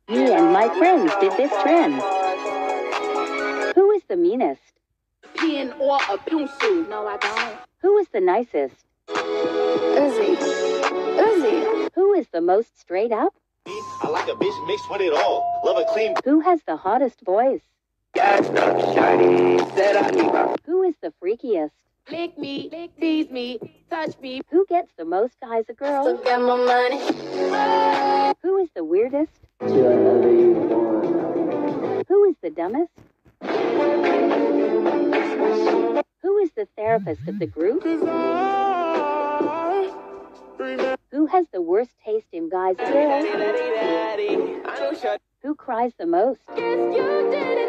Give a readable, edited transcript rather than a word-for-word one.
Me and my friends did this trend. Who is the meanest? Pen or a pencil? No, I don't. Who is the nicest? Uzi. Uzi. Who is the most straight up? I like a bitch mixed with it all. Love a clean. Who has the hottest voice? Who is the freakiest? Lick me, tease me, touch me. Who gets the most eyes a girl? Still got my money. Who is the weirdest? Who is the dumbest? Who is the therapist of the group? Who has the worst taste in guys and girls? Who cries the most? Yes, you did it.